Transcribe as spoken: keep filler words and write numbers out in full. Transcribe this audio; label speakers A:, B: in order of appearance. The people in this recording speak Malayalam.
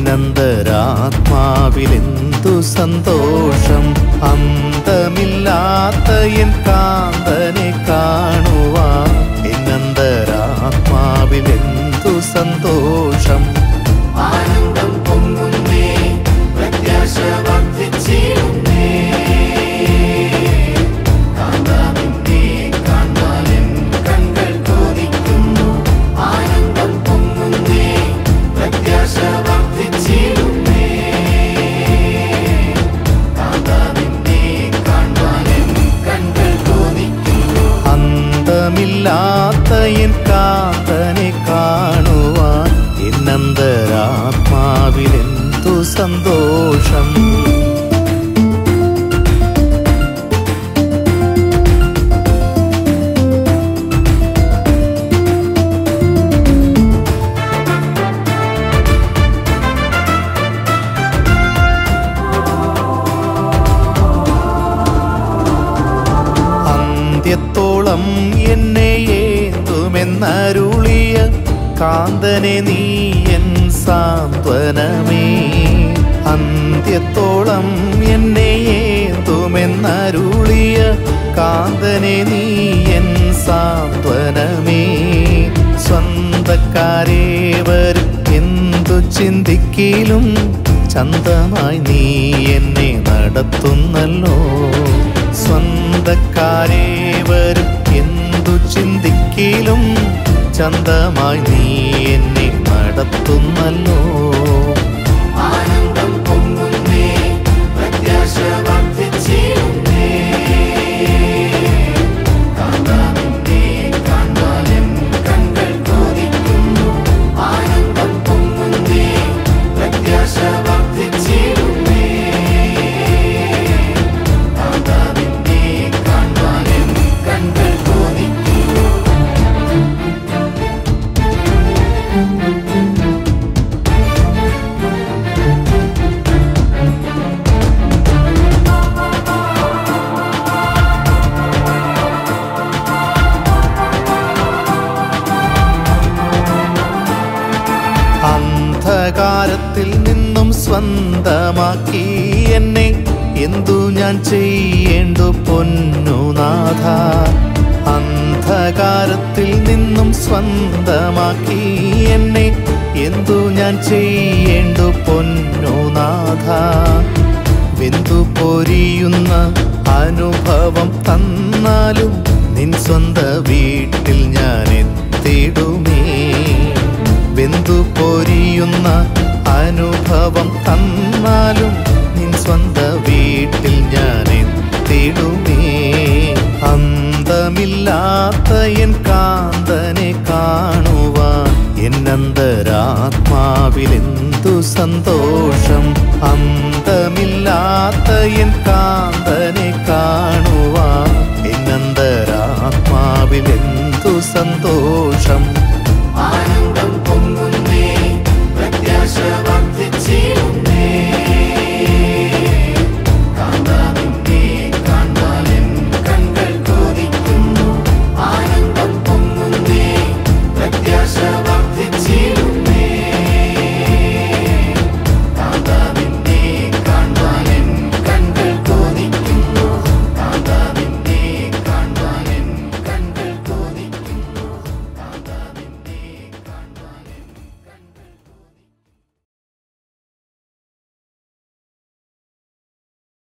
A: എന്നന്തരാത്മാവിലെന്തു സന്തോഷം. അന്തമില്ലാത്ത എൻ കാന്തനെ കാണുവാൻ എന്നന്തരാത്മാവിലെന്തു സന്തോഷം.
B: ആനന്ദം പൊങ്ങുന്നേ, പ്രത്യാശ വർദ്ധിച്ചിടുന്നേ. കാന്താവിനെ കാണാൻ കണ്ണുകൾ കൊതിക്കുന്നു. ആനന്ദം പൊങ്ങുന്നേ, പ്രത്യാശ വർദ്ധിച്ചിടുന്നേ. കാന്താവിനെ കാണാൻ കണ്ണുകൾ കൊതിക്കുന്നു.
A: അന്തമില്ലാത്ത എൻ കാന്തനെ കാണുവാൻ എന്നന്തരാത്മാവിലെന്തു സന്തോഷം. അന്ത്യത്തോളം എന്നെ ഏന്തുമെന്നരുളിയ കാന്തനെ നീ എൻ സാന്ത്വനമേ. അന്ത്യത്തോളം എന്നെ ഏന്തുമെന്നരുളിയ കാന്തനെ നീ എൻ സാന്ത്വനമേ. സ്വന്തക്കാരേവരും എന്തു ചിന്തിക്കിലും ചന്തമായി നീ എന്നെ നടത്തുന്നല്ലോ. സ്വന്തക്കാരേവരും എന്തു ചിന്തിക്കിലും ചന്തമായി നീ എന്നെ നടത്തുന്നല്ലോ.
B: ആനന്ദം പൊങ്ങുന്നേ, പ്രത്യാശ വർദ്ധിച്ചിടുന്നേ. കാന്താവിനെ കാണാൻ കണ്ണുകൾ കൊതിക്കുന്നു. ആനന്ദം പൊങ്ങുന്നേ, പ്രത്യാശ വർദ്ധിച്ചിടുന്നേ. കാന്താവിനെ കാണാൻ കണ്ണുകൾ കൊതിക്കുന്നു.
A: അന്ധകാരത്തിൽ നിന്നും സ്വന്തമാക്കി എന്നെ എന്തു ഞാൻ ചെയ്യേണ്ടു പൊന്നുനാഥ. അന്ധകാരത്തിൽ നിന്നും സ്വന്തമാക്കി എന്നെ എന്തു ഞാൻ ചെയ്യേണ്ടു പൊന്നുനാഥ. വെന്തു പൊരിയുന്ന അനുഭവം തന്നാലും നിൻ സ്വന്ത വീട്ടിൽ ഞാൻ എത്തിടുമേ. വെന്തു പൊരിയുന്ന അനുഭവം തന്നാലും നിൻ സ്വന്ത വീട്ടിൽ ഞാൻ എത്തിടുമേ. അന്തമില്ലാത്ത എൻ കാന്തനെ കാണുവാൻ എന്നന്തരാത്മാവിലെന്തു സന്തോഷം. അന്തമില്ലാത്ത എൻ കാന്തനെ കാണുവാൻ എന്നന്തരാത്മാവിലെന്തു സന്തോഷം.
B: ആനന്ദം